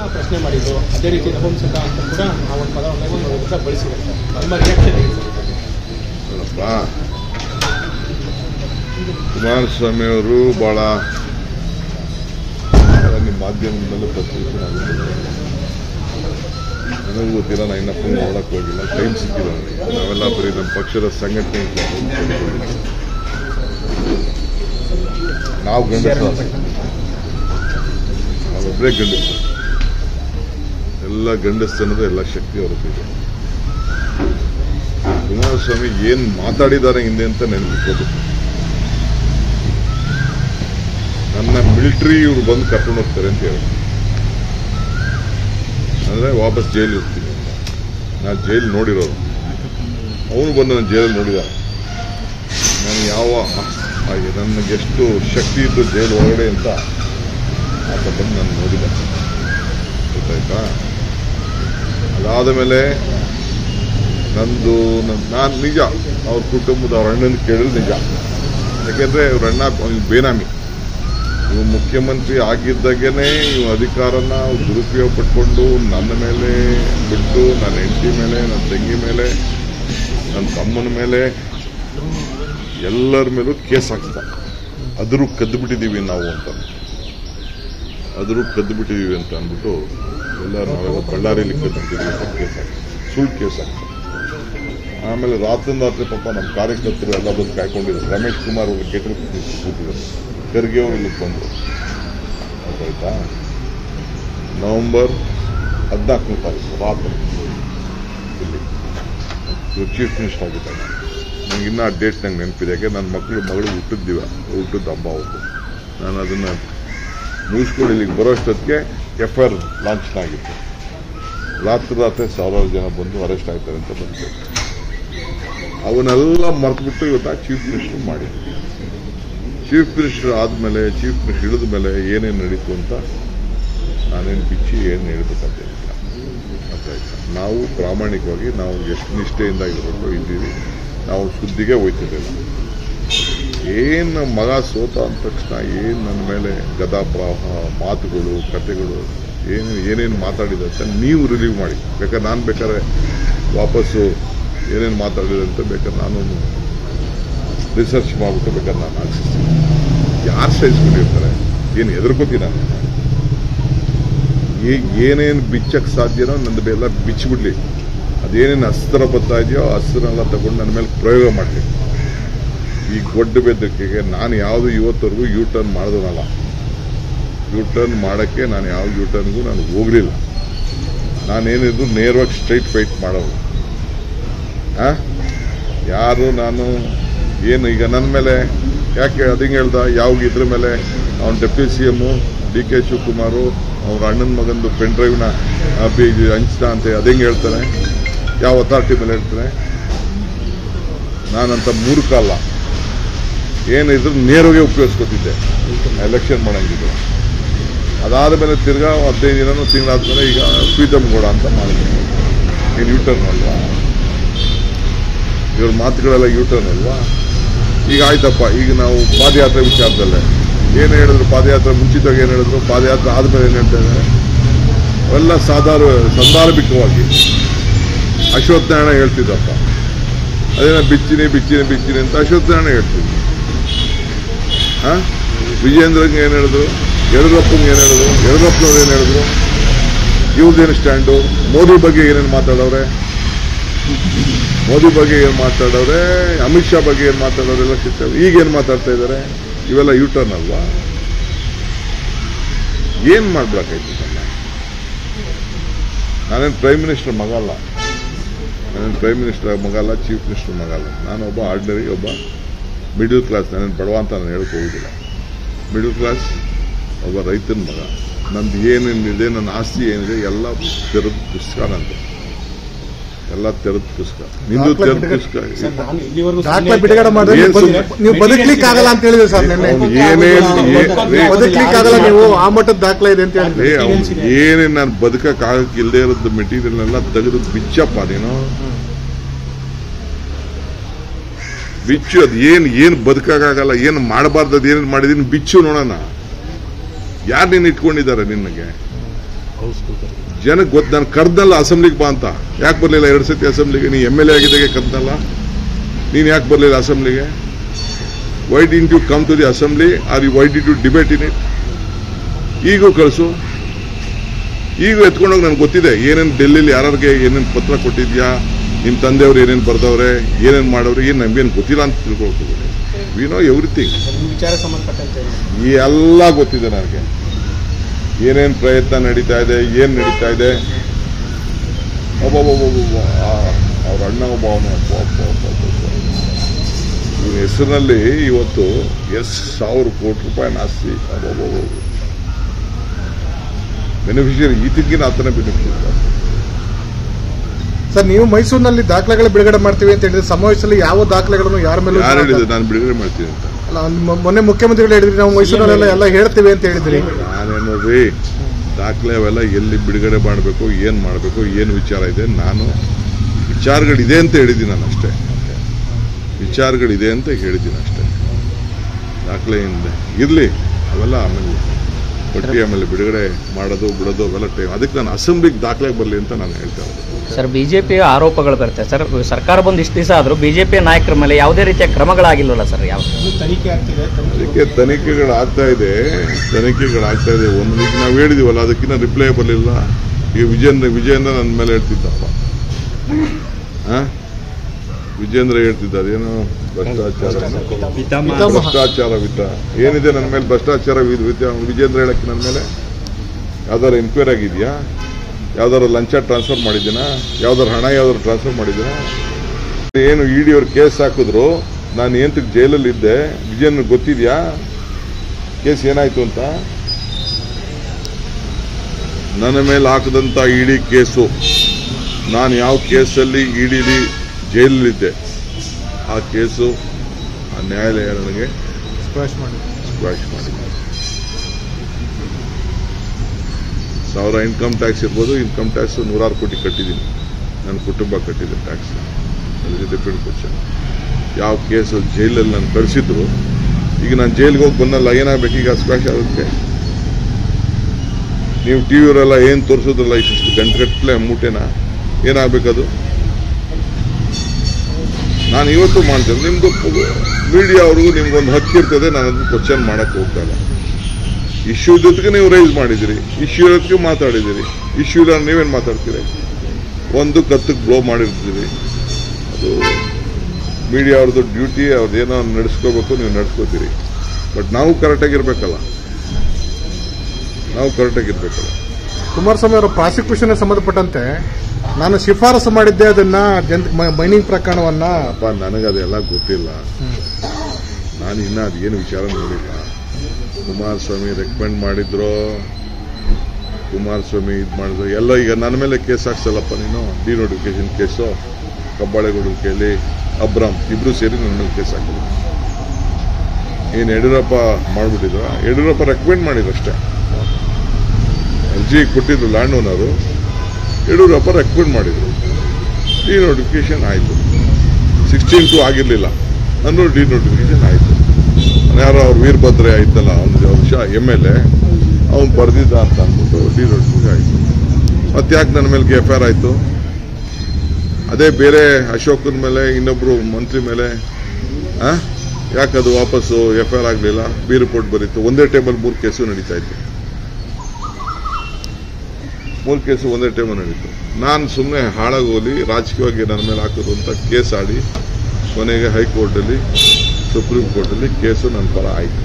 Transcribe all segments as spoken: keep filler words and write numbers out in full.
ಅನ್ನೋದನ್ನ ಪ್ರಶ್ನೆ ಮಾಡಿದ್ರು. ಅದೇ ರೀತಿ ನಪುಂಸಕ ಅಂತ ಕೂಡ ಆ ಒಂದು ಪದವನ್ನು ಬಳಸಿದ್ದಾರೆ. ನಮ್ಮ ರಿಯಾಕ್ಷನ್ ಕುಮಾರಸ್ವಾಮಿ ಅವರು ಬಹಳ ನಿಮ್ಮ ಮಾಧ್ಯಮದಲ್ಲೂ ಪತ್ರಿಕೆ ನನಗೂ ಗೊತ್ತಿಲ್ಲ, ನಾನು ಇನ್ನೂ ಫೋನ್ ನೋಡಕ್ಕೆ ಹೋಗಿಲ್ಲ, ಟೈಮ್ ಸಿಕ್ಕಿಲ್ಲ ನನಗೆ. ನಾವೆಲ್ಲ ಬರೀ ನಮ್ಮ ಪಕ್ಷದ ಸಂಘಟನೆ ನಾವು ಗಂಡಸ, ನಾವೊಬ್ಬರೇ ಗಂಡಸ, ಎಲ್ಲ ಗಂಡಸ್ತನದ ಎಲ್ಲ ಶಕ್ತಿ ಹೊರಟಿದೆ. ಕುಮಾರಸ್ವಾಮಿ ಏನ್ ಮಾತಾಡಿದ್ದಾರೆ ಹಿಂದೆ ಅಂತ ನೆನಪಿಟ್ಕೋದು. ನನ್ನ ಮಿಲಿಟರಿ ಇವ್ರು ಬಂದು ಕರ್ಕೊಂಡು ಹೋಗ್ತಾರೆ ಅಂತ ಹೇಳಿ, ಅಂದ್ರೆ ವಾಪಸ್ ಜೈಲು ಇರ್ತೀನಿ. ನಾನು ಜೈಲು ನೋಡಿರೋದು, ಅವನು ಬಂದು ನನ್ನ ಜೈಲಲ್ಲಿ ನೋಡಿದ. ನಾನು ಯಾವ ನನಗೆಷ್ಟು ಶಕ್ತಿ ಇದ್ದು ಜೈಲು ಒಳಗಡೆ ಅಂತ ಆತ ಬಂದು ನಾನು ನೋಡಿದ, ಗೊತ್ತಾಯ್ತಾ. ಅದಾದ ಮೇಲೆ ನಂದು ನಾನು ನಿಜ ಅವ್ರ ಕುಟುಂಬದ ಅವ್ರ ಅಣ್ಣನ ಕೇಳಿದ್ರೆ ನಿಜ. ಯಾಕೆಂದ್ರೆ ಇವ್ರ ಅಣ್ಣ ಬೇನಾಮಿ, ಇವು ಮುಖ್ಯಮಂತ್ರಿ ಆಗಿದ್ದಾಗೇನೆ ಇವು ಅಧಿಕಾರನ ದುರುಪಯೋಗ ಪಟ್ಕೊಂಡು ನನ್ನ ಮೇಲೆ ಬಿಟ್ಟು, ನನ್ನ ಹೆಂಡತಿ ಮೇಲೆ, ನನ್ನ ತಂಗಿ ಮೇಲೆ, ನನ್ನ ತಮ್ಮನ ಮೇಲೆ, ಎಲ್ಲರ ಮೇಲೂ ಕೇಸ್ ಹಾಕ್ತ. ಅದರೂ ಕದ್ದು ಬಿಟ್ಟಿದ್ದೀವಿ ನಾವು ಅಂತ, ಅದರೂ ಕದ್ದು ಬಿಟ್ಟಿದ್ದೀವಿ ಅಂತ ಅಂದ್ಬಿಟ್ಟು ಎಲ್ಲ ನಾವೆಲ್ಲ ಬಳ್ಳಾರಿಯಲ್ಲಿ ಕದ್ದು ಬಿಟ್ಟಿದ್ದೀವಿ ಅಂತ ಕೇಸ್ ಹಾಕ್ತಾರೆ, ಸುಳ್ಳು ಕೇಸ್ ಹಾಕ್ತಾರೆ. ಆಮೇಲೆ ರಾತ್ರಿ ರಾತ್ರಿ ಪಾಪ ನಮ್ಮ ಕಾರ್ಯಕರ್ತರು ಎಲ್ಲ ಬಂದು ಕಾಯ್ಕೊಂಡಿದ್ರು. ರಮೇಶ್ ಕುಮಾರ್ ಅವರು ಗೇಟಲ್ಲಿ ಕೂತಿದ್ರು, ಖರ್ಗೆ ಅವರು ಇಲ್ಲಿಗೆ ಬಂದರು, ಗೊತ್ತಾಯ್ತಾ. ನವೆಂಬರ್ ಹದಿನಾಲ್ಕನೇ ತಾರೀಕು ರಾತ್ರಿ ಇಲ್ಲಿ ಇವರು ಚೀಫ್ ಮಿನಿಸ್ಟರ್ ಆಗಿದ್ದಾರೆ. ನಂಗೆ ಇನ್ನೂ ಆ ಡೇಟ್ ನಂಗೆ ನೆನಪಿದೆ, ಯಾಕೆ ನನ್ನ ಮಕ್ಕಳು ಮಗಳು ಹುಟ್ಟಿದ್ದೀವ ಹುಟ್ಟಿದ ಹಬ್ಬ ಅವತ್ತು. ನಾನು ಅದನ್ನು ಮುಗಿಸ್ಕೊಂಡು ಇಲ್ಲಿಗೆ ಬರೋಷ್ಟೊತ್ತಿಗೆ ಎಫ್ ಐ ಆರ್ ಲಾಂಚ್ ಆಗಿತ್ತು. ರಾತ್ರಿ ರಾತ್ರಿ ಸಾವಿರಾರು ಜನ ಬಂದು ಅರೆಸ್ಟ್ ಆಗ್ತಾರೆ ಅಂತ ಬಂತು. ಅವನ್ನೆಲ್ಲ ಮರೆತುಬಿಟ್ಟು ಇವತ್ತು ಚೀಫ್ ಮಿನಿಸ್ಟರ್ ಮಾಡಿದ್ರು. ಚೀಫ್ ಮಿನಿಸ್ಟರ್ ಆದಮೇಲೆ, ಚೀಫ್ ಮಿನಿಸ್ಟರ್ ಇಳಿದ ಮೇಲೆ ಏನೇನು ನಡೀತು ಅಂತ ನಾನೇನು ಬಿಚ್ಚಿ ಏನು ಹೇಳ್ಬೇಕಂತ ಗೊತ್ತಾಯ್ತು. ನಾವು ಪ್ರಾಮಾಣಿಕವಾಗಿ ನಾವು ಎಷ್ಟು ನಿಷ್ಠೆಯಿಂದ ಇರಬೇಕು ಇದ್ದೀವಿ. ನಾವು ಸುದ್ದಿಗೆ ಹೋಯ್ತಿರಲಿಲ್ಲ. ಏನು ಮಗ ಸೋತ ಅಂದ ತಕ್ಷಣ ಏನು ನನ್ನ ಮೇಲೆ ಗದಾಪ್ರಾಹ ಮಾತುಗಳು, ಕತೆಗಳು, ಏನು ಏನೇನು ಮಾತಾಡಿದೆ ಅಂತ ನೀವು ರಿಲೀವ್ ಮಾಡಿ. ಬೇಕಾದ್ರೆ ನಾನು ಬೇಕಾದ್ರೆ ವಾಪಸ್ಸು ಏನೇನು ಮಾತಾಡಿದೆ ಅಂತ ಬೇಕಾದ್ರೆ ನಾನು ರಿಸರ್ಚ್ ಮಾಡಿಬಿಟ್ಟು ಬೇಕಾದ್ರೆ ನಾನು ಹಾಕ್ಸಿಸ್ತೀನಿ. ಯಾರು ಸಹಿಸ್ಕೊಂಡಿರ್ತಾರೆ? ಏನು ಹೆದರ್ಕೋತೀನಿ ನಾನು? ಈಗ ಏನೇನು ಬಿಚ್ಚಕ್ಕೆ ಸಾಧ್ಯನೋ ನಂದು ಎಲ್ಲ ಬಿಚ್ಚಿಬಿಡ್ಲಿ. ಅದೇನೇನು ಅಸ್ತ್ರ ಬರ್ತಾ ಇದೆಯೋ ಅಸ್ತ್ರನೆಲ್ಲ ತಗೊಂಡು ನನ್ನ ಮೇಲೆ ಪ್ರಯೋಗ ಮಾಡಲಿ. ಈ ಗೊಡ್ಡ ಬೆದರಿಕೆಗೆ ನಾನು ಯಾವುದು ಇವತ್ತವರೆಗೂ ಯೂ ಟರ್ನ್ ಮಾಡಿದನಲ್ಲ. ಯೂ ಟರ್ನ್ ಮಾಡೋಕ್ಕೆ ನಾನು ಯಾವ ಯೂ ಟರ್ನ್ಗೂ ನಾನು ಹೋಗಲಿಲ್ಲ. ನಾನೇನಿದ್ರು ನೇರವಾಗಿ ಸ್ಟ್ರೈಟ್ ಫೈಟ್ ಮಾಡೋದು. ಹಾಂ, ಯಾರು ನಾನು ಏನು ಈಗ ನನ್ನ ಮೇಲೆ ಯಾಕೆ ಅದಿಂಗೆ ಹೇಳ್ದ, ಯಾವಾಗ ಇದ್ರ ಮೇಲೆ ಅವನು deputy C M D K Shivakumar ಅವ್ರ ಅಣ್ಣನ ಮಗಂದು ಪೆನ್ ಡ್ರೈವ್ನ ಹಂಚ್ತಾ ಅಂತ ಅದಿಂಗೆ ಹೇಳ್ತಾನೆ, ಯಾವ ಅಥಾರಿಟಿ ಮೇಲೆ ಹೇಳ್ತಾನೆ? ನಾನಂತ ಮೂರು ಕಾಲ ಏನಿದ್ರು ನೇರವಾಗಿ ಉಪಯೋಗಿಸ್ಕೊತಿದ್ದೆ ಎಲೆಕ್ಷನ್ ಮಾಡಂಗಿದ್ರು. ಅದಾದ ಮೇಲೆ ತಿರ್ಗಾ ಹದಿನೈದು ದಿನನೂ ತಿಂಗಳಾದ್ಮೇಲೆ ಈಗ ಪ್ರೀತಮ್ಗೌಡ ಅಂತ ಮಾಡಿದ್ರು. ಏನು ಯೂಟರ್ನ್ ಅಲ್ವಾ? ಇವ್ರ ಮಾತುಗಳೆಲ್ಲ ಯೂಟರ್ನ್ ಅಲ್ವಾ? ಈಗ ಆಯ್ತಪ್ಪ, ಈಗ ನಾವು ಪಾದಯಾತ್ರೆ ವಿಚಾರದಲ್ಲೇ ಏನು ಹೇಳಿದ್ರು, ಪಾದಯಾತ್ರೆ ಮುಂಚಿತವಾಗಿ ಏನು ಹೇಳಿದ್ರು, ಪಾದಯಾತ್ರೆ ಆದಮೇಲೆ ಏನು ಹೇಳ್ತಾ ಇದ್ದಾರೆ, ಅವೆಲ್ಲ ಸಾಧಾರ ಸಂದರ್ಭಿಕವಾಗಿ ಅಶ್ವತ್ಥನಾರಾಯಣ ಹೇಳ್ತಿದ್ದಪ್ಪ. ಅದೇನ ಬಿಚ್ಚಿನಿ ಬಿಚ್ಚಿನಿ ಬಿಚ್ಚಿನಿ ಅಂತ ಅಶ್ವತ್ಥನಾರಾಯಣ ಹೇಳ್ತಿದ್ವಿ. ಹಾಂ, ವಿಜೇಂದ್ರಂಗೆ ಏನು ಹೇಳಿದ್ರು, ಯಡಿಯೂರಪ್ಪಂಗೆ ಏನು ಹೇಳಿದ್ರು, ಯಡಿಯೂರಪ್ಪನವ್ರು ಏನು ಹೇಳಿದ್ರು, ಇವ್ರದ್ದೇನು ಸ್ಟ್ಯಾಂಡು, ಮೋದಿ ಬಗ್ಗೆ ಏನೇನು ಮಾತಾಡೋರೆ, ಮೋದಿ ಬಗ್ಗೆ ಏನು ಮಾತಾಡೋರೆ, ಅಮಿತ್ ಶಾ ಬಗ್ಗೆ ಏನು ಮಾತಾಡೋರೆಲ್ಲ ಸಿಗ್ತವೆ. ಈಗೇನು ಮಾತಾಡ್ತಾ ಇದ್ದಾರೆ? ಇವೆಲ್ಲ ಯೂಟರ್ನ್ ಅಲ್ವಾ? ಏನು ಮಾಡ್ಬೇಕಾಯ್ತು ಸಣ್ಣ? ನಾನೇನು ಪ್ರೈಮ್ ಮಿನಿಸ್ಟರ್ ಮಗ ಅಲ್ಲ, ನಾನೇನು ಪ್ರೈಮ್ ಮಿನಿಸ್ಟರ್ ಮಗ ಅಲ್ಲ, ಚೀಫ್ ಮಿನಿಸ್ಟರ್ ಮಗ ಅಲ್ಲ. ನಾನೊಬ್ಬ ಆರ್ಡಿನರಿ, ಒಬ್ಬ ಮಿಡಲ್ ಕ್ಲಾಸ್. ನಾನೇನು ಬಡವ ಅಂತ ನಾನು ಹೇಳಕ್ಕೆ ಹೋಗುದಿಲ್ಲ. ಮಿಡಲ್ ಕ್ಲಾಸ್, ಒಬ್ಬ ರೈತನ ಮಗ. ನಂದು ಏನೇನಿದೆ, ನನ್ನ ಆಸ್ತಿ ಏನಿದೆ ಎಲ್ಲ ತೆರೆದ ಪುಸ್ತಕ, ನಂದು ಎಲ್ಲ ತೆರೆದ ಪುಸ್ತಕ. ನಿಂದು ತೆರೆದ ಪುಸ್ತಕ. ನೀವು ಬದುಕ್ಲಿಕ್ಕೆ ಆಗಲ್ಲ ಅಂತ ಹೇಳಿದ್ರೆ ಸರ್, ಬದುಕ್ಲಿಕ್ಕೆ ಆಗಲ್ಲ ನೀವು, ಆ ಮಟ್ಟದ ದಾಖಲೆ ಇದೆ ಅಂತ ಹೇಳಿದ್ರೆ ಏನೇನು ನಾನು ಬದುಕಕ್ಕೆ ಆಗಕ್ಕೆ ಇಲ್ಲದೆ ಇರೋದು ಮೆಟೀರಿಯಲ್ ಎಲ್ಲ ತೆಗೆದು ಬಿಚ್ಚಪ್ಪ ನೀನು. ಬಿಚ್ಚು. ಅದು ಏನು ಏನು ಬದುಕಾಗಲ್ಲ, ಏನು ಮಾಡಬಾರ್ದು, ಅದು ಏನೇನು ಮಾಡಿದೀನಿ ಬಿಚ್ಚು ನೋಡೋಣ. ಯಾರು ನೀನು ಇಟ್ಕೊಂಡಿದ್ದಾರೆ ನಿನಗೆ? ಜನಕ್ಕೆ ಗೊತ್ತು. ನಾನು ಕರ್ದಲ್ಲ ಅಸೆಂಬ್ಲಿಗೆ ಬಾ ಅಂತ. ಯಾಕೆ ಬರಲಿಲ್ಲ ಎರಡು ಸತಿ ಅಸೆಂಬ್ಲಿಗೆ? ನೀ ಎಮ್ ಎಲ್ ಎ ಆಗಿದ್ದಾಗೆ ಕರ್ದಲ್ಲ. ನೀನು ಯಾಕೆ ಬರಲಿಲ್ಲ ಅಸೆಂಬ್ಲಿಗೆ? Why didn't you come to the assembly or you why did you debate in it? ಈಗೂ ಕಳಿಸು. ಈಗ ಎತ್ಕೊಂಡೋಗಿ ನನಗೆ ಗೊತ್ತಿದೆ ಏನೇನು ಡೆಲ್ಲಿಲಿ ಯಾರಿಗೆ ಏನೇನು ಪತ್ರ ಕೊಟ್ಟಿದ್ಯಾ, ನಿಮ್ಮ ತಂದೆಯವರು ಏನೇನು ಬರ್ದವ್ರೆ, ಏನೇನು ಮಾಡೋರು, ಏನು ನಮಗೇನು ಗೊತ್ತಿಲ್ಲ ಅಂತ ತಿಳ್ಕೊಳ್ತೀವಿ. We know everything. ವಿಚಾರ ಸಂಬಂಧಪಟ್ಟಂತೆ ಎಲ್ಲ ಗೊತ್ತಿದೆ ನನಗೆ. ಏನೇನು ಪ್ರಯತ್ನ ನಡೀತಾ ಇದೆ, ಏನು ನಡೀತಾ ಇದೆ. ಒಬ್ಬೊಬ್ಬೊಬ್ಬೊಬ್ಬ ಅವ್ರ ಅಣ್ಣ ಒಬ್ಬ ಅವನೇ ಇವನ ಹೆಸರಿನಲ್ಲಿ ಇವತ್ತು ಎಷ್ಟು ಸಾವಿರ ಕೋಟಿ ರೂಪಾಯಿ ಆಸ್ತಿ. ಒಬ್ಬೊಬ್ಬೊಬ್ಬ ಬೆನಿಫಿಷಿಯರಿ ಈತಕ್ಕಿನ ಆತನೇ ಬೆನಿಫಿಷಿಯರಿ. ಸರ್, ನೀವು ಮೈಸೂರಿನಲ್ಲಿ ದಾಖಲೆಗಳು ಬಿಡುಗಡೆ ಮಾಡ್ತೀವಿ ಅಂತ ಹೇಳಿದ್ರೆ ಸಮಾವೇಶದಲ್ಲಿ ಯಾವ ದಾಖಲೆಗಳನ್ನು ಯಾರ ಮೇಲೆ ಯಾರು ಹೇಳಿದ್ರು ನಾನು ಬಿಡುಗಡೆ ಮಾಡ್ತೀನಿ ಅಂತ? ಅಲ್ಲ, ಮೊನ್ನೆ ಮುಖ್ಯಮಂತ್ರಿಗಳು ಹೇಳಿದ್ರಿ ನಾವು ಮೈಸೂರಿನಲ್ಲೆಲ್ಲ ಎಲ್ಲ ಹೇಳ್ತೀವಿ ಅಂತ ಹೇಳಿದ್ರಿ. ನಾನೇನು ನೋಡ್ರಿ, ದಾಖಲೆ ಅವೆಲ್ಲ ಎಲ್ಲಿ ಬಿಡುಗಡೆ ಮಾಡಬೇಕು, ಏನು ಮಾಡಬೇಕು, ಏನು ವಿಚಾರ ಇದೆ, ನಾನು ವಿಚಾರಗಳಿದೆ ಅಂತ ಹೇಳಿದ್ದೀನಿ. ನಾನು ಅಷ್ಟೇ ವಿಚಾರಗಳಿದೆ ಅಂತ ಹೇಳಿದ್ದೀನಿ ಅಷ್ಟೇ. ದಾಖಲೆಯಿಂದ ಇರಲಿ ಅವೆಲ್ಲ ಆಮೇಲೆ ಪಟ್ಟಿ ಆಮೇಲೆ ಬಿಡುಗಡೆ ಮಾಡೋದು ಬಿಡೋದು ಅವೆಲ್ಲ ಟೈಮ್. ಅದಕ್ಕೆ ನಾನು ಅಸೆಂಬ್ಲಿಗೆ ದಾಖಲೆಗೆ ಬರಲಿ ಅಂತ ನಾನು ಹೇಳ್ತಾ ಇದ್ದೀನಿ. ಸರ್, ಬಿಜೆಪಿ ಆರೋಪಗಳು ಬರುತ್ತೆ ಸರ್. ಸರ್ಕಾರ ಬಂದು ಇಷ್ಟು ದಿವಸ ಆದರೂ ಬಿಜೆಪಿ ನಾಯಕರ ಮೇಲೆ ಯಾವುದೇ ರೀತಿಯ ಕ್ರಮಗಳಾಗಿಲ್ವಲ್ಲ ಸರ್? ಯಾವ ತನಿಖೆ ಆಗ್ತಿದೆ? ಅದಕ್ಕೆ ತನಿಖೆಗಳಾಗ್ತಾ ಇದೆ ತನಿಖೆಗಳಾಗ್ತಾ ಇದೆ ಒಂದು ಈಗ ನಾವು ಹೇಳಿದೀವಲ್ಲ, ಅದಕ್ಕಿಂತ ರಿಪ್ಲೈ ಬರಲಿಲ್ಲ. ಈಗ ವಿಜೇಂದ್ರ ವಿಜೇಂದ್ರ ನನ್ನ ಮೇಲೆ ಹೇಳ್ತಿದ್ದಪ್ಪ. ಹಾ, ವಿಜೇಂದ್ರ ಹೇಳ್ತಿದ್ದ ಅದೇನೋ ಭ್ರಷ್ಟಾಚಾರ ಭ್ರಷ್ಟಾಚಾರ ವಿತ್ತ ಏನಿದೆ ನನ್ನ ಮೇಲೆ ಭ್ರಷ್ಟಾಚಾರ ವಿಜೇಂದ್ರ ಹೇಳಕ್ಕೆ ನನ್ನ ಮೇಲೆ ಯಾವ್ದಾರು ಎನ್ಕ್ವೈರಿ ಆಗಿದೆಯಾ? ಯಾವ್ದಾರು ಲಂಚ ಟ್ರಾನ್ಸ್ಫರ್ ಮಾಡಿದ್ದೀನಾ? ಯಾವ್ದಾರು ಹಣ ಯಾವ್ದಾರು ಟ್ರಾನ್ಸ್ಫರ್ ಮಾಡಿದ್ದೀನಾ? ಏನು ಇ ಡಿ ಅವ್ರು ಕೇಸ್ ಹಾಕಿದ್ರು, ನಾನು ಏಂತಕ್ಕೆ ಜೈಲಲ್ಲಿ ಇದ್ದೆ, ವಿಜಯನ್ ಗೊತ್ತಿದ್ಯಾ ಕೇಸ್ ಏನಾಯ್ತು ಅಂತ? ನನ್ನ ಮೇಲೆ ಹಾಕದಂತ ಇಡಿ ಕೇಸು, ನಾನು ಯಾವ ಕೇಸಲ್ಲಿ ಇಡಿಲಿ ಜೈಲಲ್ಲಿದ್ದೆ ಆ ಕೇಸು ಆ ನ್ಯಾಯಾಲಯ ನನಗೆ ಸ್ಕ್ವಾಶ್ ಮಾಡಿ ಸ್ಕ್ವಾಶ್ ಮಾಡಿ ಸಾವಿರ ಇನ್ಕಮ್ ಟ್ಯಾಕ್ಸ್ ಇರ್ಬೋದು. ಇನ್ಕಮ್ ಟ್ಯಾಕ್ಸ್ ನೂರಾರು ಕೋಟಿ ಕಟ್ಟಿದ್ದೀನಿ, ನನ್ನ ಕುಟುಂಬ ಕಟ್ಟಿದೆ ಟ್ಯಾಕ್ಸ್. ಅದ್ರ ಡಿಪೆಂಡ್ ಕ್ವಶನ್. ಯಾವ ಕೇಸು ಜೈಲಲ್ಲಿ ನಾನು ಕಳಿಸಿದ್ರು, ಈಗ ನಾನು ಜೈಲಿಗೆ ಹೋಗಿ ಬಂದಲ್ಲ, ಏನಾಗಬೇಕು ಈಗ ಸ್ಕ್ವಾಶ್ ಆಗುತ್ತೆ? ನೀವು ಟಿ ವಿಯವರೆಲ್ಲ ಏನು ತೋರಿಸೋದ್ರಲ್ಲ ಇಷ್ಟು ಗಂಟೆಗಟ್ಟಲೆ ಮೂಟೆನ, ಏನಾಗಬೇಕದು? ನಾನು ಇವತ್ತು ಮಾಡ್ತೇನೆ. ನಿಮ್ದು ಮೀಡಿಯಾ ಅವ್ರಿಗೂ ನಿಮ್ಗೊಂದು ಹಕ್ಕು ಇರ್ತದೆ, ನಾನು ಅದನ್ನು ಕ್ವಶನ್ ಮಾಡಕ್ಕೆ ಹೋಗ್ತಾ ಇಲ್ಲ. ಇಶ್ಯೂ ಜೊತೆಗೆ ನೀವು ರೈಸ್ ಮಾಡಿದಿರಿ, ಇಶ್ಯೂ ಜೊತೆಗೆ ಮಾತಾಡಿದಿರಿ. ಇಶ್ಯೂ ಇಲ್ಲ ನೀವೇನು ಮಾತಾಡ್ತೀರಿ? ಒಂದು ಕತ್ತಕ್ಕೆ ಬ್ಲೋ ಮಾಡಿರ್ತೀರಿ. ಅದು ಮೀಡಿಯಾ ಅವ್ರದ್ದು ಡ್ಯೂಟಿ, ಅವ್ರದ್ದೇನೋ ನಡೆಸ್ಕೋಬೇಕು, ನೀವು ನಡೆಸ್ಕೋತೀರಿ. ಬಟ್ ನಾವು ಕರೆಕ್ಟಾಗಿರ್ಬೇಕಲ್ಲ, ನಾವು ಕರೆಕ್ಟಾಗಿರ್ಬೇಕಲ್ಲ. ಕುಮಾರಸ್ವಾಮಿ ಅವರ ಪ್ರಾಸಿಕ್ಯೂಷನ್ ಸಂಬಂಧಪಟ್ಟಂತೆ ನಾನು ಶಿಫಾರಸು ಮಾಡಿದ್ದೆ ಅದನ್ನ ಮೈನಿಂಗ್ ಪ್ರಕರಣವನ್ನ. ಅಪ್ಪ, ನನಗದೆಲ್ಲ ಗೊತ್ತಿಲ್ಲ. ನಾನು ಇನ್ನ ಅದೇನು ವಿಚಾರ ನೋಡಿಲ್ಲ. ಕುಮಾರಸ್ವಾಮಿ ರೆಕಮೆಂಡ್ ಮಾಡಿದ್ರು, ಕುಮಾರಸ್ವಾಮಿ ಇದು ಮಾಡಿದ್ರು ಎಲ್ಲ. ಈಗ ನನ್ನ ಮೇಲೆ ಕೇಸ್ ಹಾಕ್ಸಲ್ಲಪ್ಪ ನೀನು, ಡಿನೋಟಿಫಿಕೇಶನ್ ಕೇಸು, ಕಬ್ಬಾಳೆಗೌಡ ಕೇಳಿ ಅಬ್ರಾಮ್ ಇಬ್ರು ಸೇರಿ ನನ್ನ ಮೇಲೆ ಕೇಸ್ ಹಾಕಿದ್ರು. ಏನು ಯಡಿಯೂರಪ್ಪ ಮಾಡಿಬಿಟ್ಟಿದ್ರು? ಯಡಿಯೂರಪ್ಪ ರೆಕಮೆಂಡ್ ಮಾಡಿದ್ರು ಅಷ್ಟೇ. ಅರ್ಜಿ ಕೊಟ್ಟಿದ್ರು ಲ್ಯಾಂಡ್ ಓನರು, ಯಡಿಯೂರಪ್ಪ ರೆಕಮೆಂಡ್ ಮಾಡಿದ್ರು, ಡಿನೋಟಿಫಿಕೇಶನ್ ಆಯಿತು. ಸಿಕ್ಸ್ಟೀನ್ ಟು ಆಗಿರಲಿಲ್ಲ, ನಾನು ಡಿನೋಟಿಫಿಕೇಶನ್ ಆಯಿತು. ಯಾರೋ ಅವ್ರು ವೀರಭದ್ರೆ ಆಯ್ತಲ್ಲ, ಒಂದು ವರ್ಷ ಎಮ್ ಎಲ್ ಎ, ಅವ್ನು ಬರೆದಿದ್ದ ಅಂತ ಅಂದ್ಬಿಟ್ಟು ಡಿನೋಟಿಫಿಕೇಶನ್ ಆಯಿತು. ಮತ್ತೆ ಯಾಕೆ ನನ್ನ ಮೇಲೆ ಎಫ್ ಐ ಆರ್ ಆಯಿತು? ಅದೇ ಬೇರೆ ಅಶೋಕನ ಮೇಲೆ, ಇನ್ನೊಬ್ರು ಮಂತ್ರಿ ಮೇಲೆ ಯಾಕದು ವಾಪಸ್ಸು ಎಫ್ ಐ ಆರ್ ಆಗಲಿಲ್ಲ? ಬಿ ರಿಪೋರ್ಟ್ ಬರೀತು. ಒಂದೇ ಟೈಮಲ್ಲಿ ಮೂರು ಕೇಸು ನಡೀತಾ ಇತ್ತು. ಮೂರು ಕೇಸು ಒಂದೇ ಟೈಮಲ್ಲಿ ನಡೀತು. ನಾನು ಸುಮ್ಮನೆ ಹಾಳಾಗೋಲಿ ರಾಜಕೀಯವಾಗಿ ನನ್ನ ಮೇಲೆ ಹಾಕೋದು ಅಂತ ಕೇಸ್ ಆಡಿ ಕೊನೆಗೆ ಹೈಕೋರ್ಟಲ್ಲಿ, ಸುಪ್ರೀಂ ಕೋರ್ಟಲ್ಲಿ ಕೇಸು ನನ್ನ ಪರ ಆಯಿತು.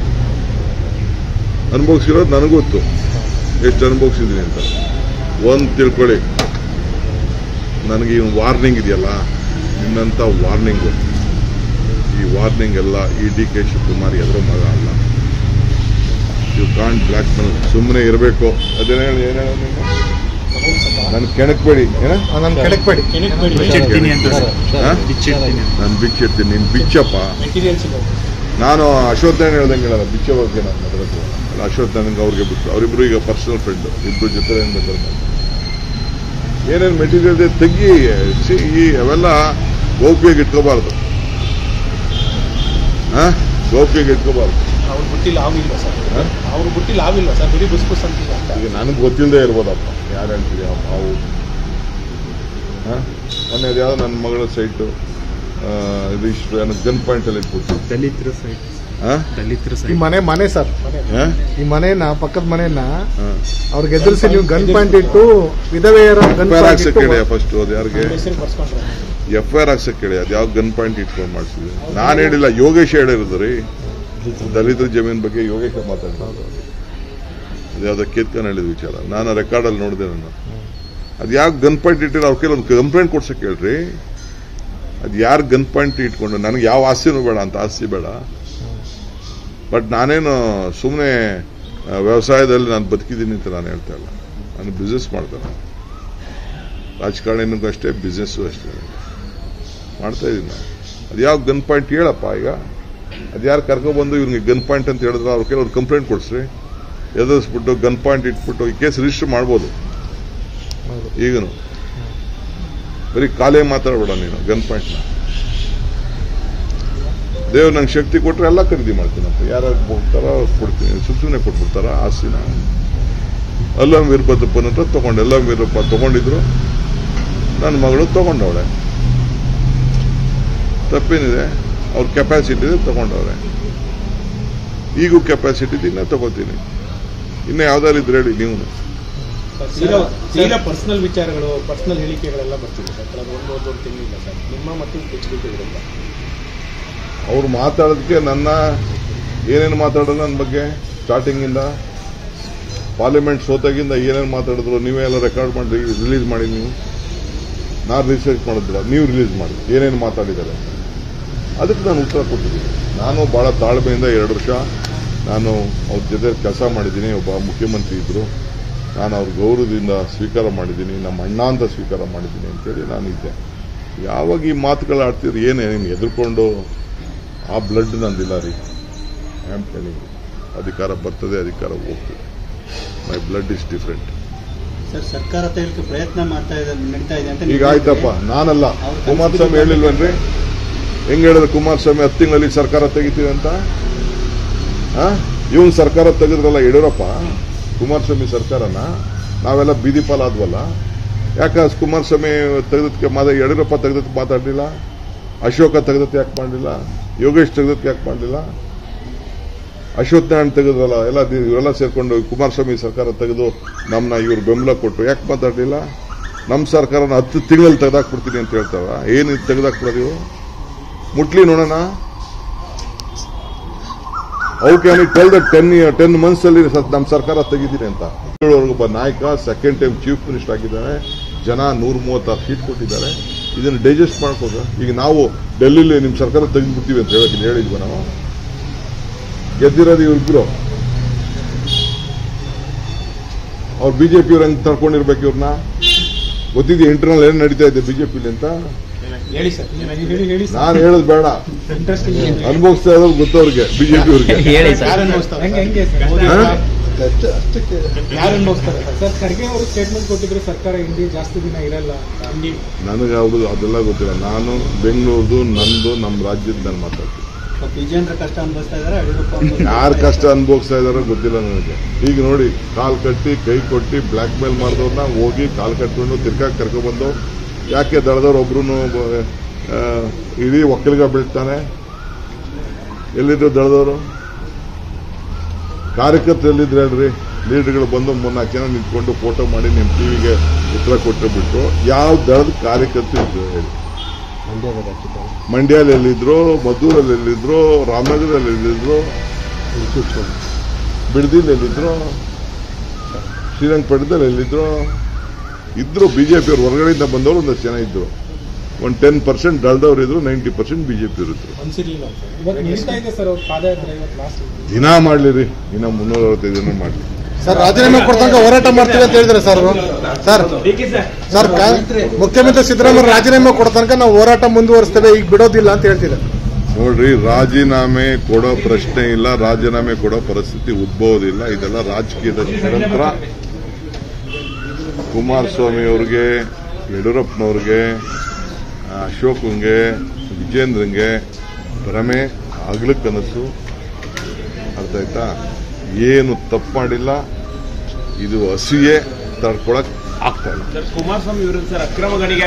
ಅನುಭವಿಸಿರೋದು ನನಗೊತ್ತು, ಎಷ್ಟು ಅನುಭವಿಸಿದ್ದೀನಿ ಅಂತ. ಒಂದು ತಿಳ್ಕೊಳ್ಳಿ, ನನಗೆ ಈ ವಾರ್ನಿಂಗ್ ಇದೆಯಲ್ಲ, ನಿನ್ನಂಥ ವಾರ್ನಿಂಗು, ಈ ವಾರ್ನಿಂಗ್ ಎಲ್ಲ ಈ ಡಿ ಕೆ ಶಿವಕುಮಾರ್ ಎದುರು ಮಗ ಅಲ್ಲ. You can't blackmail. ಸುಮ್ಮನೆ ಇರಬೇಕು. ಅದೇನು ಹೇಳಿ, ಏನು ಹೇಳೋ ನೀವು? ನಾನು ಕೆಣಕ್ಬೇಡಿ, ಏನ ನಾನು ಕೆಡಕ್ಬೇಡಿ, ನಾನು ಬಿಚ್ಚಿಡ್ತೀನಿ. ನೀನು ಬಿಚ್ಚಪ್ಪ. ನಾನು ಅಶ್ವತ್ಥಾಯಣ ಹೇಳ್ದಂಗೆ ಹೇಳಲ್ಲ, ಬಿಚ್ಚ ಬಗ್ಗೆ ನಾನು ಮಾತಾಡೋದು ಅಲ್ಲ. ಅಶ್ವತ್ಥಾಯಣ್ಗೆ ಅವ್ರಿಗೆ ಬಿಟ್ಟು, ಅವರಿಬ್ರು ಈಗ ಪರ್ಸನಲ್ ಫ್ರೆಂಡು, ಇಬ್ರು ಜೊತೆ ಏನು ಬೇಕಾದ್ರೆ ಏನೇನು ಮೆಟೀರಿಯಲ್ ಇದೆ ತೆಗಿ. ಈ ಅವೆಲ್ಲ ಗೌಪ್ಯಾಗಿ ಇಟ್ಕೋಬಾರ್ದು, ಹಾ, ಗೌಪ್ಯಾಗಿ ಇಟ್ಕೋಬಾರ್ದು. ಅವ್ರ ಬುಟ್ಟಿಲಿ ಆಗಿಲ್ವಾ ಸರ್? ಅವ್ರ ಬುಟ್ಟಿಲಿ ಆಗಿಲ್ವಾ ಸರ್? ಬರೀ ಬುಸ್ ಬುಸ್ ಅಂತೀವಿ ಅಂತ. ಈಗ ನನಗೆ ಗೊತ್ತಿಲ್ಲದೆ ಇರ್ಬೋದಪ್ಪ, ಯಾರು ಹೇಳ್ತೀರಿ ಅವು. ಹಾಂ ಮೊನ್ನೆ ಅದು ಯಾವ್ದು ನನ್ನ ಮಗಳ ಸೈಟು ಇದು ಇಷ್ಟು ಗನ್ ಪಾಯಿಂಟಲ್ಲಿ ಇಟ್ಬಿಟ್ಟು ದಲಿತರ ಸೈಟ್ ಹಾಂ ದಲಿತರ ಈ ಸೈಟ್ ಮನೆ ಮನೆ ಸರ್, ಹಾಂ ಈ ಮನೇನ ಪಕ್ಕದ ಮನೇನ ಹಾಂ ಅವ್ರಿಗೆ ಎದುರಿಸಿ ನೀವು ಗನ್ ಪಾಯಿಂಟ್ ಇಟ್ಟು ವಿಧವೆಯರ gun F I R point ಹಾಕ್ಸಕ್ಕೆ ಇಟ್ಟು ಹೇಳಿ ಫಸ್ಟ್. ಅದು ಯಾರಿಗೆ ಹೆಸರು ಬರ್ಸ್ಕೊಂಡ್ರೆ ಎಫ್ ಐ ಆರ್ ಹಾಕ್ಸಕ್ಕೆ ಹೇಳಿ. ಅದು ಯಾವ ಗನ್ ಪಾಯಿಂಟ್ ಇಟ್ಕೊಂಡು ಮಾಡಿಸಿದ್ವಿ. ನಾನು ಹೇಳಿಲ್ಲ, ಯೋಗೇಶ್ ಹೇಳಿರೋದು ರೀ. ದಲಿತರ ಜಮೀನ್ ಬಗ್ಗೆ ಯೋಗೇಶ ಮಾತಾಡಿದ್ರು. ಅದು ಯಾವ್ದೋ ಕೇತ್ಕನ್ ಹೇಳಿದ ವಿಚಾರ ನಾನು ರೆಕಾರ್ಡಲ್ಲಿ ನೋಡಿದೆ. ನಾನು ಅದು ಯಾವ ಗನ್ ಪಾಯಿಂಟ್ ಇಟ್ಟಿರೋ ಅವ್ರ ಕೈಲಿ ಒಂದು ಕಂಪ್ಲೇಂಟ್ ಕೊಡ್ಸಕ್ಕೆ ಹೇಳ್ರಿ. ಅದು ಯಾರು ಗನ್ ಪಾಯಿಂಟ್ ಇಟ್ಕೊಂಡು, ನನಗೆ ಯಾವ ಆಸ್ತಿನೂ ಬೇಡ ಅಂತ, ಆಸ್ತಿ ಬೇಡ. ಬಟ್ ನಾನೇನು ಸುಮ್ಮನೆ ವ್ಯವಸಾಯದಲ್ಲಿ ನಾನು ಬದುಕಿದ್ದೀನಿ ಅಂತ ನಾನು ಹೇಳ್ತಾ ಇಲ್ಲ. ನಾನು ಬಿಸ್ನೆಸ್ ಮಾಡ್ತೇನೆ, ರಾಜಕಾರಣಿನೂ ಅಷ್ಟೇ, ಬಿಸ್ನೆಸ್ಸು ಅಷ್ಟೇ ಮಾಡ್ತಾ ಇದ್ದೀನಿ ನಾನು. ಅದು ಯಾವ ಗನ್ ಪಾಯಿಂಟ್ ಹೇಳಪ್ಪ. ಈಗ ಅದು ಯಾರು ಕರ್ಕೊಬಂದು ಇವ್ನಿಗೆ ಗನ್ ಪಾಯಿಂಟ್ ಅಂತ ಹೇಳಿದ್ರೆ ಅವ್ರ ಕೈಲಿ ಅವ್ರು ಕಂಪ್ಲೇಂಟ್ ಕೊಡಿಸ್ರಿ. ಎದುರಿಸ್ಬಿಟ್ಟು ಗನ್ ಪಾಯಿಂಟ್ ಇಟ್ಬಿಟ್ಟು ಈ ಕೇಸ್ ರಿಜಿಸ್ಟರ್ ಮಾಡ್ಬೋದು. ಈಗನು ಬರೀ ಕಾಲೇ ಮಾತಾಡ್ಬೇಡ ನೀನು ಗನ್ ಪಾಯಿಂಟ್ನ. ದೇವ್ರು ನಂಗೆ ಶಕ್ತಿ ಕೊಟ್ಟರೆ ಎಲ್ಲ ಖರೀದಿ ಮಾಡ್ತೀನಪ್ಪ. ಯಾರು ಹೋಗ್ತಾರ ಕೊಡ್ತೀನಿ, ಸುಮ್ ಸುಮ್ಮನೆ ಕೊಟ್ಬಿಡ್ತಾರ ಆಸ್ತಿನ. ಅಲ್ಲಂ ವೀರಭದ್ರಪ್ಪನ ಹತ್ರ ತಗೊಂಡು, ಅಲ್ಲಂ ವೀರಪ್ಪ ತಗೊಂಡಿದ್ರು, ನನ್ನ ಮಗಳು ತಗೊಂಡವಳೆ. ತಪ್ಪೇನಿದೆ? ಅವ್ರ ಕೆಪಾಸಿಟಿ ಇದೆ, ತಗೊಂಡವ್ರೆ. ಈಗೂ ಕೆಪಾಸಿಟಿ ಇದೆ, ಇನ್ನೂ ತಗೋತೀನಿ. ಇನ್ನೂ ಯಾವ್ದಾರು ಇದ್ರೆ ಹೇಳಿ ನೀವು. ತೀರಾ ಪರ್ಸನಲ್ ವಿಚಾರಗಳು, ಪರ್ಸನಲ್ ಹೇಳಿಕೆಗಳೆಲ್ಲ ಬರ್ತಿದೆ ಸರ್. ಅದು ಒಂದು ಒಂದೊಂದು ತಿಂಗಳಿಲ್ಲ ಸರ್, ನಿಮ್ಮ ಮತ್ತು ಎಚ್ ಡಿ ಕೆ ವಿರುದ್ಧ. ಅವ್ರು ಮಾತಾಡೋದಕ್ಕೆ ನನ್ನ ಏನೇನು ಮಾತಾಡೋದು ನನ್ನ ಬಗ್ಗೆ ಸ್ಟಾರ್ಟಿಂಗಿಂದ ಪಾರ್ಲಿಮೆಂಟ್ ಸೋತಾಗಿಂದ ಏನೇನು ಮಾತಾಡಿದ್ರು ನೀವೇ ಎಲ್ಲ ರೆಕಾರ್ಡ್ ಮಾಡಿ ರಿಲೀಸ್ ಮಾಡಿ. ನೀವು ನಾನು ರಿಸರ್ಚ್ ಮಾಡಿದ್ರ, ನೀವು ರಿಲೀಸ್ ಮಾಡಿ ಏನೇನು ಮಾತಾಡಿದ್ದಾರೆ. ಅದಕ್ಕೆ ನಾನು ಉತ್ತರ ಕೊಟ್ಟಿದ್ದೀನಿ. ನಾನು ಭಾಳ ತಾಳ್ಮೆಯಿಂದ ಎರಡು ವರ್ಷ ನಾನು ಅವ್ರ ಜೊತೆ ಕೆಲಸ ಮಾಡಿದ್ದೀನಿ. ಒಬ್ಬ ಮುಖ್ಯಮಂತ್ರಿ ಇದ್ದರು, ನಾನು ಅವ್ರ ಗೌರವದಿಂದ ಸ್ವೀಕಾರ ಮಾಡಿದ್ದೀನಿ, ನಮ್ಮ ಅಣ್ಣ ಅಂತ ಸ್ವೀಕಾರ ಮಾಡಿದ್ದೀನಿ ಅಂತೇಳಿ ನಾನು ಇದ್ದೆ. ಯಾವಾಗ ಈ ಮಾತುಗಳು ಆಡ್ತಿದ್ರು, ಏನೇ ನೀನು ಎದುರ್ಕೊಂಡು ಆ ಬ್ಲಡ್ ನಂದಿಲ್ಲ ರೀ. I am telling you. ಅಧಿಕಾರ ಬರ್ತದೆ, ಅಧಿಕಾರ ಹೋಗ್ತದೆ. My blood is different. Sir, ಸರ್ಕಾರ ತೆಗೆಲಿಕ್ಕೆ ಪ್ರಯತ್ನ ಮಾಡ್ತಾ ಇದೆ, ನಡೀತಾ ಇದೆ ಅಂತ ಈಗ ಆಯ್ತಪ್ಪ, ನಾನಲ್ಲ, ಕುಮಾರಸ್ವಾಮಿ ಹೇಳಿಲ್ವನ್ರಿ? ಹೆಂಗ್ ಹೇಳಿದ್ರೆ ಕುಮಾರಸ್ವಾಮಿ ಹತ್ತು ತಿಂಗಳಲ್ಲಿ ಸರ್ಕಾರ ತೆಗಿತೀವಿ ಅಂತ? ಇವನ್ ಸರ್ಕಾರ ತೆಗೆದ್ರಲ್ಲ ಯಡಿಯೂರಪ್ಪ, ಕುಮಾರಸ್ವಾಮಿ ಸರ್ಕಾರನ ನಾವೆಲ್ಲ ಬೀದಿ ಪಾಲಾದ್ವಲ್ಲ. ಯಾಕೆ ಕುಮಾರಸ್ವಾಮಿ ತೆಗೆದಕ್ಕೆ ಮಾತಾ ಯಡಿಯೂರಪ್ಪ ತೆಗೆದಕ್ಕೆ ಮಾತಾಡಲಿಲ್ಲ? ಅಶೋಕ ತೆಗೆದಕ್ಕೆ ಯಾಕೆ ಮಾಡಲಿಲ್ಲ? ಯೋಗೇಶ್ ತೆಗೆದಕ್ಕೆ ಯಾಕೆ ಮಾಡಲಿಲ್ಲ? ಅಶ್ವತ್ಥ ನಾರಾಯಣ್ ತೆಗೆದ್ರಲ್ಲ, ಎಲ್ಲ ಇವರೆಲ್ಲ ಸೇರ್ಕೊಂಡು ಕುಮಾರಸ್ವಾಮಿ ಸರ್ಕಾರ ತೆಗೆದು ನಮ್ಮನ್ನ ಇವ್ರು ಬೆಂಬಲ ಕೊಟ್ಟು ಯಾಕೆ ಮಾತಾಡಲಿಲ್ಲ? ನಮ್ಮ ಸರ್ಕಾರನ ಹತ್ತು ತಿಂಗಳಲ್ಲಿ ತೆಗೆದಾಕ್ಬಿಡ್ತೀನಿ ಅಂತ ಹೇಳ್ತಾರ. ಏನು ತೆಗೆದಾಕ್ಬಿಡೋದು ಇವು? ಮುಟ್ಲಿ ನೋಡೋಣ. ಅವು can tell the ten ten months ಅಲ್ಲಿ ನಮ್ಮ ಸರ್ಕಾರ ತೆಗಿದ್ದೀನಿ ಅಂತ. ಒಬ್ಬ ನಾಯಕ ಸೆಕೆಂಡ್ ಟೈಮ್ ಚೀಫ್ ಮಿನಿಸ್ಟರ್ ಆಗಿದ್ದಾನೆ. ಜನ ನೂರ ಮೂವತ್ತಾರು ಸೀಟ್ ಕೊಟ್ಟಿದ್ದಾರೆ. ಇದನ್ನು ಡೈಜೆಸ್ಟ್ ಮಾಡ್ಕೋದ. ಈಗ ನಾವು ಡೆಲ್ಲಿಲಿ ನಿಮ್ಮ ಸರ್ಕಾರ ತೆಗೆದ್ಬಿಡ್ತೀವಿ ಅಂತ ಹೇಳಕ್ಕೆ ಹೇಳಿದ್ವಿ. ನಾವು ಗೆದ್ದಿರೋದು ಇವ್ರಿಬ್ರು. ಅವ್ರು ಬಿಜೆಪಿಯವ್ರು ಹೆಂಗ್ ತರ್ಕೊಂಡಿರ್ಬೇಕು ಇವ್ರನ್ನ? ಗೊತ್ತಿದೆ ಇಂಟರ್ನಲ್ ಏನ್ ನಡೀತಾ ಇದೆ ಬಿಜೆಪಿಲಿ ಅಂತ. ಹೇಳಿ ಸರ್, ಹೇಳಿ ಹೇಳಿ ಸರ್. ನಾನು ಹೇಳೋದು ಬೇಡ, ಇಂಟ್ರೆಸ್ಟಿಂಗ್ ಅನುಭವಿಸ್ತಾ ಇರೋದು ಗೊತ್ತವ್ರಿಗೆ, ಬಿಜೆಪಿ ಅವ್ರಿಗೆ. ಹೇಳಿ ಸರ್. ಯಾರು ಅನುಭವಿಸ್ತಾರೆ? ಹೆಂಗೆ ಹೆಂಗೆ ಸರ್? ಯಾರು ಅನುಭವಿಸ್ತಾರೆ ಸರ್? ಖರ್ಗೆ ಅವರು ಸ್ಟೇಟ್ಮೆಂಟ್ ಕೊಟ್ಟಿದ್ರು, ಸರ್ಕಾರ ಇಂಡಿ ಜಾಸ್ತಿ ದಿನ ಇರಲ್ಲ. ಇಂಡಿ ನನಗೆ ಯಾವುದು ಅದೆಲ್ಲ ಗೊತ್ತಿಲ್ಲ. ನಾನು ಬೆಂಗಳೂರ್ದು, ನಂದು, ನಮ್ಮ ರಾಜ್ಯದ ನಾನು ಮಾತಾಡ್ತೀನಿ. ವಿಜೇಂದ್ರ ಕಷ್ಟ ಅನುಭವಿಸ್ತಾ ಇದಾರೆ, ಯಡಿಯೂರಪ್ಪ ಯಾರು ಕಷ್ಟ ಅನುಭವಿಸ್ತಾ ಇದಾರೋ ಗೊತ್ತಿಲ್ಲ ನನಗೆ. ಈಗ ನೋಡಿ, ಕಾಲ್ ಕಟ್ಟಿ ಕೈ ಕೊಟ್ಟು ಬ್ಲ್ಯಾಕ್ ಮೇಲ್ ಮಾಡಿದವ್ರನ್ನ ಹೋಗಿ ಕಾಲ್ ಕಟ್ಕೊಂಡು ತಿರ್ಗಾಕ್ ಕರ್ಕೊಬಂದು ಯಾಕೆ ದಳದವ್ರು ಒಬ್ರು ಇಡೀ ಒಕ್ಕಲಿಗ ಬೀಳ್ತಾನೆ. ಎಲ್ಲಿದ್ರು ದಳದವರು? ಕಾರ್ಯಕರ್ತರು ಎಲ್ಲಿದ್ರು ಹೇಳ್ರಿ? ಲೀಡರ್ಗಳು ಬಂದು ಮೂರ್ನಾಲ್ಕು ಜನ ನಿಂತ್ಕೊಂಡು ಫೋಟೋ ಮಾಡಿ ನಿಮ್ಮ ಟಿವಿಗೆ ಉತ್ತರ ಕೊಟ್ಟು ಬಿಟ್ಟು ಯಾವ ದಳದ ಕಾರ್ಯಕರ್ತರು ಇದ್ರು ಹೇಳಿ? ಮಂಡ್ಯಲ್ಲಿ ಎಲ್ಲಿದ್ರು, ಮದ್ದೂರಲ್ಲಿ ಎಲ್ಲಿದ್ರು, ರಾಮನಗರದಲ್ಲಿ ಎಲ್ಲಿದ್ರು, ಬಿಡದಿಲ್ ಎಲ್ಲಿದ್ರು, ಶ್ರೀರಂಗಪಟ್ಟಣದಲ್ಲಿ ಎಲ್ಲಿದ್ರು? ಇದ್ರು ಬಿಜೆಪಿ ಅವ್ರು. ಹೊರಗಡೆಯಿಂದ ಬಂದವರು ಒಂದಷ್ಟು ಜನ ಇದ್ರು. ಒಂದು ಟೆನ್ ಪರ್ಸೆಂಟ್ ದಳದವ್ರು ಇದ್ರು, ನೈಂಟಿ ಪರ್ಸೆಂಟ್ ಬಿಜೆಪಿ ಇದ್ರು. ಅನ್ಸಿರ್ಲಿಲ್ಲ ಇವತ್ತು ನಡೀತಾ ಇದೆ ಸರ್ ಅವ್ರ ಪಾದಯಾತ್ರೆ ಇವತ್ತು ಲಾಸ್ಟ್. ದಿನ ಮಾಡ್ಲಿರಿ, ಇನ್ನ ಮುನ್ನೂರ ಅರವತ್ತೈದು ದಿನ ಮಾಡ್ಲಿ. ಸರ್, ರಾಜೀನಾಮೆ ಕೊಡ್ತಂಕ ಹೋರಾಟ ಮಾಡ್ತೀವಿ ಅಂತ ಹೇಳಿದ್ರೆ ಸರ್ ಸರ್ ಸರ್ ಮುಖ್ಯಮಂತ್ರಿ ಸಿದ್ದರಾಮಯ್ಯ ರಾಜೀನಾಮೆ ಕೊಡೋ ತನಕ ನಾವು ಹೋರಾಟ ಮುಂದುವರಿಸ್ತೇವೆ, ಈಗ ಬಿಡೋದಿಲ್ಲ ಅಂತ ಹೇಳ್ತಿದ್ದಾರೆ. ನೋಡ್ರಿ, ರಾಜೀನಾಮೆ ಕೊಡೋ ಪ್ರಶ್ನೆ ಇಲ್ಲ, ರಾಜೀನಾಮೆ ಕೊಡೋ ಪರಿಸ್ಥಿತಿ ಉದ್ಭವದಿಲ್ಲ. ಇದೆಲ್ಲ ರಾಜಕೀಯದ ಷಡ್ಯಂತ್ರ. ಕುಮಾರಸ್ವಾಮಿ ಅವ್ರಿಗೆ, ಯಡಿಯೂರಪ್ಪನವ್ರಿಗೆ, ಅಶೋಕಂಗೆ, ವಿಜೇಂದ್ರಂಗೆ ಭ್ರಮೆ, ಆಗ್ಲಿಕ್ಕೆ ಕನಸು. ಅದು ಅರ್ಥ ಆಯ್ತಾ? ಏನು ತಪ್ಪು ಮಾಡಿಲ್ಲ, ಇದು ಹಸಿಯೇ ತಡ್ಕೊಳಕ್ ಆಗ್ತಾ ಇಲ್ಲ. ಕುಮಾರಸ್ವಾಮಿ ವಿರುದ್ಧ ಸರ್ ಅಕ್ರಮ ಗಣಿಗೆ